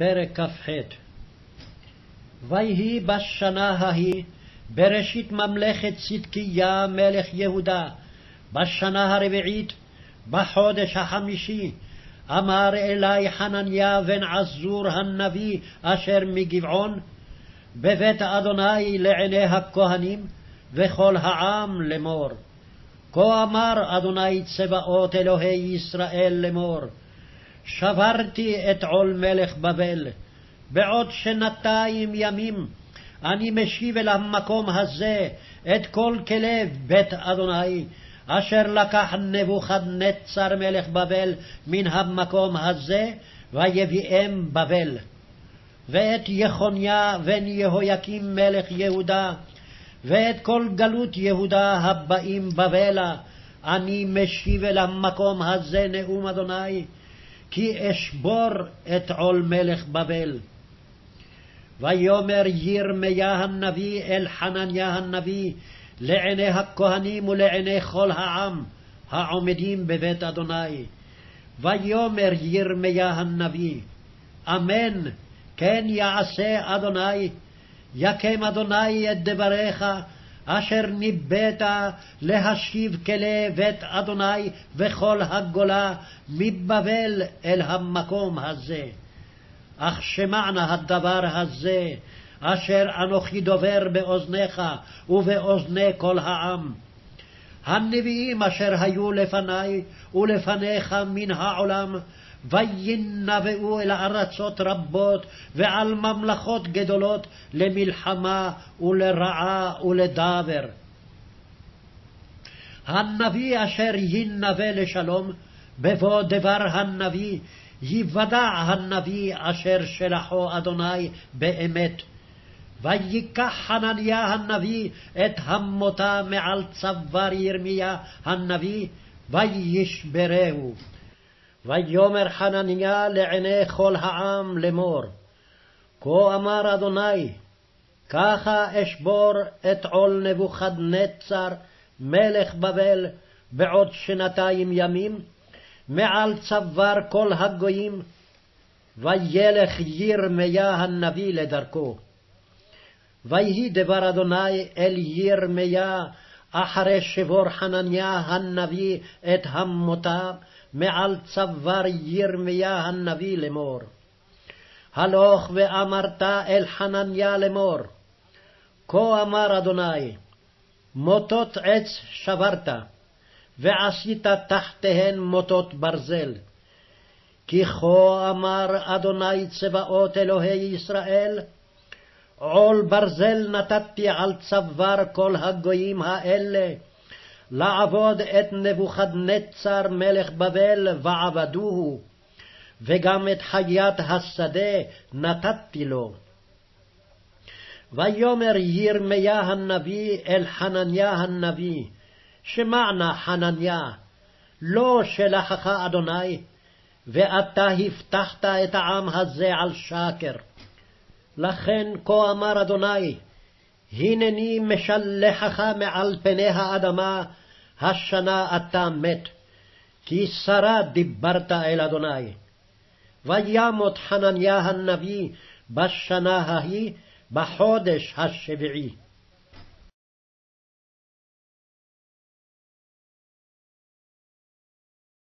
פרק כ"ח. ויהי בשנה ההיא, בראשית ממלכת צדקיה מלך יהודה, בשנה הרביעית, בחודש החמישי, אמר אלי חנניה בן עזור הנביא אשר מגבעון, בבית אדוני לעיני הכהנים וכל העם לאמור. כה אמר אדוני צבאות אלוהי ישראל לאמור, שברתי את עול מלך בבל, בעוד 2 ימים אני משיב אל המקום הזה את כל כלי בית אדוני, אשר לקח נבוכדנצר מלך בבל מן המקום הזה, ויביאם בבל. ואת יחוניה בן יהויקים מלך יהודה, ואת כל גלות יהודה הבאים בבלה, אני משיב אל המקום הזה נאום אדוני, כי אשבור את עול מלך בבל. ויאמר ירמיה הנביא אל חנניה הנביא לעיני הכהנים ולעיני כל העם העומדים בבית אדוני. ויאמר ירמיה הנביא, אמן, כן יעשה אדוני, יקם אדוני את דבריך אשר ניבאת להשיב כלי בית אדוני וכל הגולה מבבל אל המקום הזה. אך שמענה הדבר הזה אשר אנוכי דובר באוזניך ובאוזני כל העם. הנביאים אשר היו לפני ולפניך מן העולם, וינבאו אל ארצות רבות ועל ממלכות גדולות למלחמה ולרעה ולדבר. הנביא אשר ינבא לשלום, בבוא דבר הנביא יוודע הנביא אשר שלחו אדוני באמת. ויקח חנניה הנביא את המותה מעל צוואר ירמיה הנביא, וישברהו. ויאמר חנניה לעיני כל העם לאמור, כה אמר אדוני, ככה אשבור את עול נבוכדנצר מלך בבל בעוד 2 ימים מעל צוואר כל הגויים. וילך ירמיה הנביא לדרכו. ויהי דבר אדוני אל ירמיה אחרי שבור חנניה הנביא את המותה מעל צוואר ירמיה הנביא לאמור, הלוך ואמרת אל חנניה לאמור, כה אמר אדוני, מוטות עץ שברת, ועשית תחתיהן מוטות ברזל. כי כה אמר אדוני צבאות אלוהי ישראל, עול ברזל נתתי על צוואר כל הגויים האלה, לעבוד את נבוכדנצר מלך בבל ועבדוהו, וגם את חיית השדה נתתי לו. ויאמר ירמיה הנביא אל חנניה הנביא, שמענה חנניה, לא שלחך אדוני, ואתה הבטחת את העם הזה על שקר. לכן כה אמר אדוני, הנני משלחך מעל פני האדמה, השנה אתה מת, כי שרה דיברת אל אדוני. וימות חנניה הנביא בשנה ההיא, בחודש השביעי.